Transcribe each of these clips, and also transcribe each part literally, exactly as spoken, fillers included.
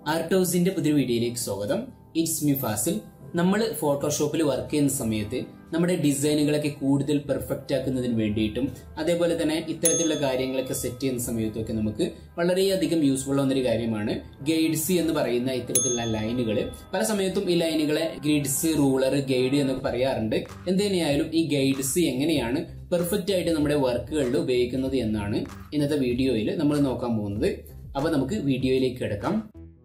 ആർട്ടോസിന്റെ പുതിയ വീഡിയോയിലേക്ക് സ്വാഗതം. It's me Fasil. നമ്മൾ ഫോട്ടോഷോപ്പിൽ വർക്ക് ചെയ്യുന്ന സമയത്ത് നമ്മുടെ ഡിസൈനുകളൊക്കെ കൂടുതൽ പെർഫെക്റ്റ് ആക്കുന്നതിന് വേണ്ടിയിട്ടും അതേപോലെ തന്നെ ഇത്തരത്തിലുള്ള കാര്യങ്ങളൊക്കെ സെറ്റ് ചെയ്യുന്ന സമയത്തൊക്കെ നമുക്ക് വളരെയധികം യൂസ്ഫുൾ ആവുന്ന ഒരു കാര്യമാണ് ഗൈഡ്സ് എന്ന് പറയുന്ന ഇത്തരത്തിലുള്ള ലൈനുകൾ. പല സമയത്തും ഈ ലൈനുകളെ ഗ്രിഡ്സ്, റൂളർ, ഗൈഡ് എന്നൊക്കെ പറയാറുണ്ട്. എന്തുതന്നെയായാലും ഈ ഗൈഡ്സ് എങ്ങനെയാണ് പെർഫെക്റ്റ് ആയിട്ട് നമ്മുടെ വർക്കുകളിൽ ഉപയോഗിക്കുന്നത് എന്നാണ് ഇന്നത്തെ വീഡിയോയിൽ നമ്മൾ നോക്കാൻ പോകുന്നത്. അപ്പൊ നമുക്ക് വീഡിയോയിലേക്ക് കിടക്കാം.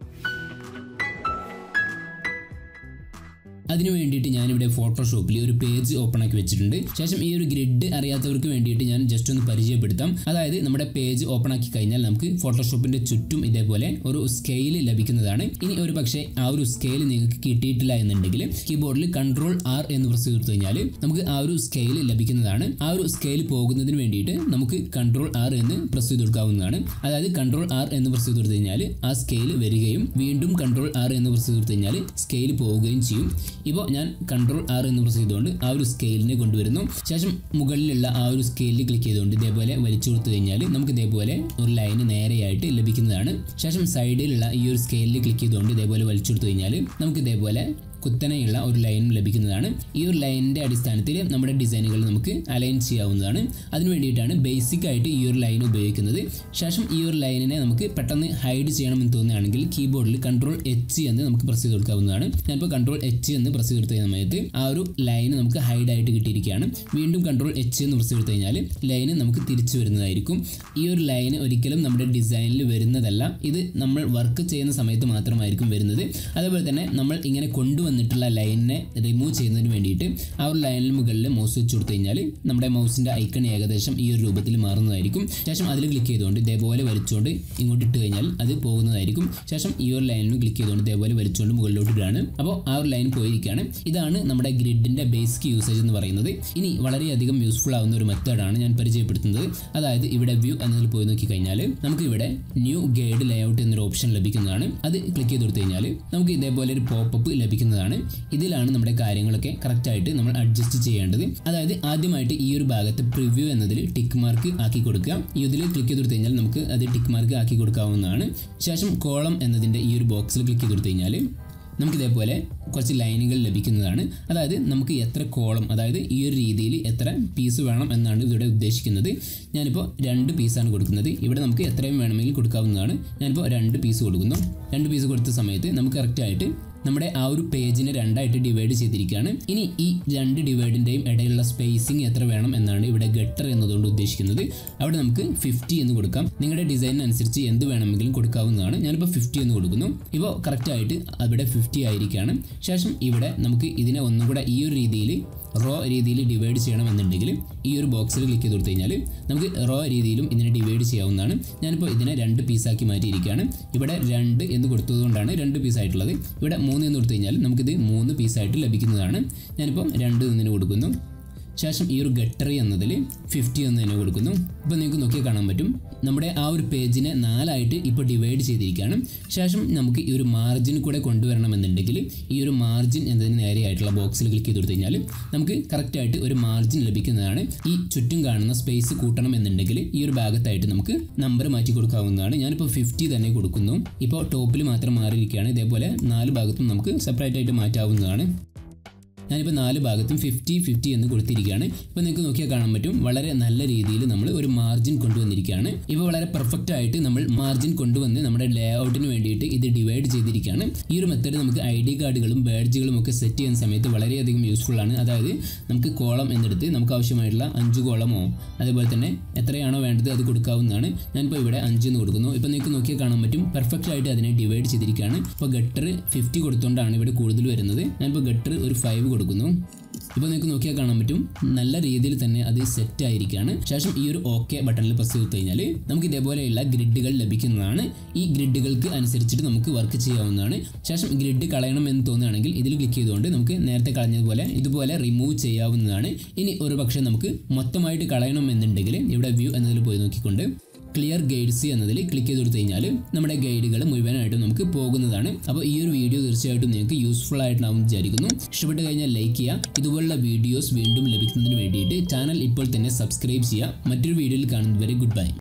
അതിനു വേണ്ടിയിട്ട് ഞാനിവിടെ ഫോട്ടോഷോപ്പിൽ ഒരു പേജ് ഓപ്പൺ ആക്കി വെച്ചിട്ടുണ്ട്. ശേഷം ഈ ഒരു ഗ്രിഡ് അറിയാത്തവർക്ക് വേണ്ടിയിട്ട് ഞാൻ ജസ്റ്റ് ഒന്ന് പരിചയപ്പെടുത്താം. അതായത് നമ്മുടെ പേജ് ഓപ്പൺ ആക്കി കഴിഞ്ഞാൽ നമുക്ക് ഫോട്ടോഷോപ്പിന്റെ ചുറ്റും ഇതേപോലെ ഒരു സ്കെയിൽ ലഭിക്കുന്നതാണ്. ഇനി ഒരു പക്ഷേ ആ ഒരു സ്കെയിൽ നിങ്ങൾക്ക് കിട്ടിയിട്ടില്ല എന്നുണ്ടെങ്കിൽ കീബോർഡിൽ കൺട്രോൾ ആർ എന്ന് പ്രസ് ചെയ്ത് കഴിഞ്ഞാൽ നമുക്ക് ആ ഒരു സ്കെയിൽ ലഭിക്കുന്നതാണ്. ആ ഒരു സ്കെയിൽ പോകുന്നതിന് വേണ്ടിയിട്ട് നമുക്ക് കൺട്രോൾ ആർ എന്ന് പ്രസ് ചെയ്ത് കൊടുക്കാവുന്നതാണ്. അതായത് കൺട്രോൾ ആർ എന്ന് പ്രസ് ചെയ്ത് കൊടുത്തു കഴിഞ്ഞാൽ ആ സ്കെയിൽ വരികയും വീണ്ടും കൺട്രോൾ ആർ എന്ന് പ്രസ് ചെയ്ത് കൊടുത്തു കഴിഞ്ഞാൽ സ്കെയിൽ പോവുകയും ചെയ്യും. ഇപ്പോൾ ഞാൻ കൺട്രോൾ ആർ എന്ന് പ്രസ് ചെയ്തുകൊണ്ട് ആ ഒരു സ്കെയിലിനെ കൊണ്ടുവരുന്നു. ശേഷം മുകളിലുള്ള ആ ഒരു സ്കെയിലിൽ ക്ലിക്ക് ചെയ്തുകൊണ്ട് ഇതേപോലെ വലിച്ചു കൊടുത്തു കഴിഞ്ഞാൽ നമുക്ക് ഇതേപോലെ ഒരു ലൈന് നേരെയായിട്ട് ലഭിക്കുന്നതാണ്. ശേഷം സൈഡിലുള്ള ഈ ഒരു സ്കെയിലിൽ ക്ലിക്ക് ചെയ്തുകൊണ്ട് ഇതേപോലെ വലിച്ചു കൊടുത്തു കഴിഞ്ഞാൽ നമുക്ക് ഇതേപോലെ കുത്തനെയുള്ള ഒരു ലൈൻ ലഭിക്കുന്നതാണ്. ഈ ഒരു ലൈനിന്റെ അടിസ്ഥാനത്തിൽ നമ്മുടെ ഡിസൈനുകൾ നമുക്ക് അലൈൻ ചെയ്യാവുന്നതാണ്. അതിനു വേണ്ടിയിട്ടാണ് ബേസിക് ആയിട്ട് ഈ ഒരു ലൈൻ ഉപയോഗിക്കുന്നത്. ശേഷം ഈ ഒരു ലൈനിനെ നമുക്ക് പെട്ടെന്ന് ഹൈഡ് ചെയ്യണമെന്ന് തോന്നുകയാണെങ്കിൽ കീബോർഡിൽ കൺട്രോൾ എച്ച് എന്ന് നമുക്ക് പ്രസ് ചെയ്ത് കൊടുക്കാവുന്നതാണ്. ഞാനിപ്പോൾ കൺട്രോൾ എച്ച് എന്ന് പ്രസ് ചെയ്ത് കൊടുത്ത സമയത്ത് ആ ഒരു ലൈൻ നമുക്ക് ഹൈഡ് ആയിട്ട് കിട്ടിയിരിക്കുകയാണ്. വീണ്ടും കൺട്രോൾ എച്ച് എന്ന് പ്രസ് ചെയ്ത് കഴിഞ്ഞാൽ ലൈന് നമുക്ക് തിരിച്ചു വരുന്നതായിരിക്കും. ഈ ഒരു ലൈൻ ഒരിക്കലും നമ്മുടെ ഡിസൈനിൽ വരുന്നതല്ല. ഇത് നമ്മൾ വർക്ക് ചെയ്യുന്ന സമയത്ത് മാത്രമായിരിക്കും വരുന്നത്. അതേപോലെ തന്നെ നമ്മൾ ഇങ്ങനെ കൊണ്ടുവന്ന് വന്നിട്ടുള്ള ലൈനിനെ റിമൂവ് ചെയ്യുന്നതിന് വേണ്ടിയിട്ട് ആ ഒരു ലൈനിന് മുകളിൽ മൗസ് വെച്ച് കൊടുത്തു കഴിഞ്ഞാൽ നമ്മുടെ മൗസിന്റെ ഐക്കൺ ഏകദേശം ഈ ഒരു രൂപത്തിൽ മാറുന്നതായിരിക്കും. ശേഷം അതിൽ ക്ലിക്ക് ചെയ്തുകൊണ്ട് ഇതേപോലെ വലിച്ചുകൊണ്ട് ഇങ്ങോട്ട് ഇട്ട് കഴിഞ്ഞാൽ അത് പോകുന്നതായിരിക്കും. ശേഷം ഈ ഒരു ലൈനിൽ ക്ലിക്ക് ചെയ്തുകൊണ്ട് ഇതേപോലെ വലിച്ചുകൊണ്ട് മുകളിലോട്ട് ഇടുകയാണ്. അപ്പോൾ ആ ഒരു ലൈൻ പോയിരിക്കുകയാണ്. ഇതാണ് നമ്മുടെ ഗ്രിഡിന്റെ ബേസിക് യൂസേജ് എന്ന് പറയുന്നത്. ഇനി വളരെയധികം യൂസ്ഫുൾ ആവുന്ന ഒരു മെത്തേഡാണ് ഞാൻ പരിചയപ്പെടുത്തുന്നത്. അതായത് ഇവിടെ വ്യൂ എന്നതിൽ പോയി നോക്കി കഴിഞ്ഞാൽ നമുക്ക് ഇവിടെ ന്യൂ ഗൈഡ് ലേഔട്ട് എന്നൊരു ഓപ്ഷൻ ലഭിക്കുന്നതാണ്. അത് ക്ലിക്ക് ചെയ്ത് കൊടുത്തു കഴിഞ്ഞാൽ നമുക്ക് ഇതേപോലെ ഒരു പോപ്പപ്പ് ലഭിക്കുന്നതാണ്. ഇതിലാണ് നമ്മുടെ കാര്യങ്ങളൊക്കെ കറക്റ്റ് ആയിട്ട് നമ്മൾ അഡ്ജസ്റ്റ് ചെയ്യേണ്ടത്. അതായത് ആദ്യമായിട്ട് ഈ ഒരു ഭാഗത്ത് പ്രിവ്യൂ എന്നതിൽ ടിക്ക് മാർക്ക് ആക്കി കൊടുക്കുക. ഇതിൽ ക്ലിക്ക് ചെയ്ത് കൊടുത്തു കഴിഞ്ഞാൽ നമുക്ക് അത് ടിക്ക് മാർക്ക് ആക്കി കൊടുക്കാവുന്നതാണ്. ശേഷം കോളം എന്നതിന്റെ ഈ ഒരു ബോക്സിൽ ക്ലിക്ക് ചെയ്ത് കൊടുത്തു കഴിഞ്ഞാൽ നമുക്ക് ഇതേപോലെ കുറച്ച് ലൈനുകൾ ലഭിക്കുന്നതാണ്. അതായത് നമുക്ക് എത്ര കോളം, അതായത് ഈ ഒരു രീതിയിൽ എത്ര പീസ് വേണം എന്നാണ് ഇവിടെ ഉദ്ദേശിക്കുന്നത്. ഞാനിപ്പോൾ രണ്ട് പീസാണ് കൊടുക്കുന്നത്. ഇവിടെ നമുക്ക് എത്രയും വേണമെങ്കിൽ കൊടുക്കാവുന്നതാണ്. ഞാനിപ്പോൾ രണ്ട് പീസ് കൊടുക്കുന്നു. രണ്ട് പീസ് കൊടുത്ത സമയത്ത് നമുക്ക് കറക്റ്റായിട്ട് നമ്മുടെ ആ ഒരു പേജിനെ രണ്ടായിട്ട് ഡിവൈഡ് ചെയ്തിരിക്കുകയാണ്. ഇനി ഈ രണ്ട് ഡിവൈഡിൻ്റെയും ഇടയിലുള്ള സ്പേസിങ് എത്ര വേണം എന്നാണ് ഇവിടെ ഗട്ടർ എന്നതുകൊണ്ട് ഉദ്ദേശിക്കുന്നത്. അവിടെ നമുക്ക് ഫിഫ്റ്റി എന്ന് കൊടുക്കാം. നിങ്ങളുടെ ഡിസൈനിനനുസരിച്ച് എന്ത് വേണമെങ്കിലും കൊടുക്കാവുന്നതാണ്. ഞാനിപ്പോൾ ഫിഫ്റ്റി എന്ന് കൊടുക്കുന്നു. ഇപ്പോൾ കറക്റ്റായിട്ട് അവിടെ ഫിഫ്റ്റി ആയിരിക്കുകയാണ്. ശേഷം ഇവിടെ നമുക്ക് ഇതിനെ ഒന്നും കൂടെ ഈ ഒരു രീതിയിൽ റോ രീതിയിൽ ഡിവൈഡ് ചെയ്യണമെന്നുണ്ടെങ്കിൽ ഈ ഒരു ബോക്സിൽ ക്ലിക്ക് ചെയ്ത് കൊടുത്തു കഴിഞ്ഞാൽ നമുക്ക് റോ രീതിയിലും ഇതിനെ ഡിവൈഡ് ചെയ്യാവുന്നതാണ്. ഞാനിപ്പോൾ ഇതിനെ രണ്ട് പീസാക്കി മാറ്റിയിരിക്കുകയാണ്. ഇവിടെ രണ്ട് എന്ന് കൊടുത്തതുകൊണ്ടാണ് രണ്ട് പീസായിട്ടുള്ളത്. ഇവിടെ മൂന്ന് എന്ന് കൊടുത്തു കഴിഞ്ഞാൽ നമുക്കിത് മൂന്ന് പീസായിട്ട് ലഭിക്കുന്നതാണ്. ഞാനിപ്പോൾ രണ്ട് എന്നതിന് കൊടുക്കുന്നു. ശേഷം ഈ ഒരു ഗട്ടറി എന്നതിൽ ഫിഫ്റ്റി എന്നതിന് കൊടുക്കുന്നു. ഇപ്പോൾ നിങ്ങൾക്ക് നോക്കിയാൽ കാണാൻ പറ്റും നമ്മുടെ ആ ഒരു പേജിനെ നാലായിട്ട് ഇപ്പോൾ ഡിവൈഡ് ചെയ്തിരിക്കുകയാണ്. ശേഷം നമുക്ക് ഈ ഒരു മാർജിൻ കൂടെ കൊണ്ടുവരണമെന്നുണ്ടെങ്കിൽ ഈ ഒരു മാർജിൻ എന്നതിന് നേരെയായിട്ടുള്ള ബോക്സിൽ ക്ലിക്ക് ചെയ്ത് കൊടുത്തു കഴിഞ്ഞാൽ നമുക്ക് കറക്റ്റായിട്ട് ഒരു മാർജിൻ ലഭിക്കുന്നതാണ്. ഈ ചുറ്റും കാണുന്ന സ്പേസ് കൂട്ടണം എന്നുണ്ടെങ്കിൽ ഈ ഒരു ഭാഗത്തായിട്ട് നമുക്ക് നമ്പർ മാറ്റി കൊടുക്കാവുന്നതാണ്. ഞാനിപ്പോൾ ഫിഫ്റ്റി തന്നെ കൊടുക്കുന്നു. ഇപ്പോൾ ടോപ്പിൽ മാത്രം മാറിയിരിക്കുകയാണ്. ഇതേപോലെ നാല് ഭാഗത്തും നമുക്ക് സെപ്പറേറ്റ് ആയിട്ട് മാറ്റാവുന്നതാണ്. ഞാനിപ്പോൾ നാല് ഭാഗത്തും ഫിഫ്റ്റി ഫിഫ്റ്റി എന്ന് കൊടുത്തിരിക്കുകയാണ്. ഇപ്പോൾ നിങ്ങൾക്ക് നോക്കിയാൽ കാണാൻ പറ്റും വളരെ നല്ല രീതിയിൽ നമ്മൾ ഒരു മാർജിൻ കൊണ്ടുവന്നിരിക്കുകയാണ്. ഇപ്പോൾ വളരെ പെർഫെക്റ്റ് ആയിട്ട് നമ്മൾ മാർജിൻ കൊണ്ടുവന്ന് നമ്മുടെ ലേ ഔട്ടിന് വേണ്ടിയിട്ട് ഇത് ഡിവൈഡ് ചെയ്തിരിക്കുകയാണ്. ഈ ഒരു മെത്തേഡ് നമുക്ക് ഐ ഡി കാർഡുകളും ബാഡ്ജുകളും ഒക്കെ സെറ്റ് ചെയ്യുന്ന സമയത്ത് വളരെയധികം യൂസ്ഫുൾ ആണ്. അതായത് നമുക്ക് കോളം എന്നെടുത്ത് നമുക്ക് ആവശ്യമായിട്ടുള്ള അഞ്ച് കോളമോ അതേപോലെ തന്നെ എത്രയാണോ വേണ്ടത് അത് കൊടുക്കാവുന്നതാണ്. ഞാനിപ്പോൾ ഇവിടെ അഞ്ച് എന്ന് കൊടുക്കുന്നു. ഇപ്പോൾ നിങ്ങൾക്ക് നോക്കിയാൽ കാണാൻ പറ്റും പെർഫെക്റ്റ് ആയിട്ട് അതിനെ ഡിവൈഡ് ചെയ്തിരിക്കുകയാണ്. ഇപ്പോൾ ഗട്ടർ ഫിഫ്റ്റി കൊടുത്തുകൊണ്ടാണ് ഇവിടെ കൂടുതൽ വരുന്നത്. ഞാനിപ്പോൾ ഗട്ടർ ഒരു ഫൈവ് കൊടുക്കുന്നു. ഇപ്പോൾ നിങ്ങൾക്ക് നോക്കിയാൽ കാണാൻ പറ്റും നല്ല രീതിയിൽ തന്നെ അത് സെറ്റ് ആയിരിക്കുകയാണ്. ശേഷം ഈ ഒരു ഓക്കെ ബട്ടണിൽ പ്രസ് ചെയ്ത് കഴിഞ്ഞാൽ നമുക്ക് ഇതേപോലെയുള്ള ഗ്രിഡുകൾ ലഭിക്കുന്നതാണ്. ഈ ഗ്രിഡുകൾക്ക് അനുസരിച്ചിട്ട് നമുക്ക് വർക്ക് ചെയ്യാവുന്നതാണ്. ശേഷം ഗ്രിഡ് കളയണം എന്ന് തോന്നുകയാണെങ്കിൽ ഇതിൽ ക്ലിക്ക് ചെയ്തുകൊണ്ട് നമുക്ക് നേരത്തെ കളഞ്ഞതുപോലെ ഇതുപോലെ റിമൂവ് ചെയ്യാവുന്നതാണ്. ഇനി ഒരു പക്ഷേ നമുക്ക് മൊത്തമായിട്ട് കളയണം എന്നുണ്ടെങ്കിൽ ഇവിടെ വ്യൂ എന്നതിൽ പോയി നോക്കിക്കൊണ്ട് ക്ലിയർ ഗൈഡ്സ് എന്നതിൽ ക്ലിക്ക് ചെയ്ത് കൊടുത്തു കഴിഞ്ഞാൽ നമ്മുടെ ഗൈഡുകൾ മുഴുവനായിട്ടും നമുക്ക് പോകുന്നതാണ്. അപ്പോൾ ഈ ഒരു വീഡിയോ തീർച്ചയായിട്ടും നിങ്ങൾക്ക് യൂസ്ഫുൾ ആയിട്ടുണ്ടാവും വിചാരിക്കുന്നു. ഇഷ്ടപ്പെട്ട് കഴിഞ്ഞാൽ ലൈക്ക് ചെയ്യുക. ഇതുപോലുള്ള വീഡിയോസ് വീണ്ടും ലഭിക്കുന്നതിന് വേണ്ടിയിട്ട് ചാനൽ ഇപ്പോൾ തന്നെ സബ്സ്ക്രൈബ് ചെയ്യുക. മറ്റൊരു വീഡിയോയിൽ കാണുന്നതുവരെ ഗുഡ് ബൈ.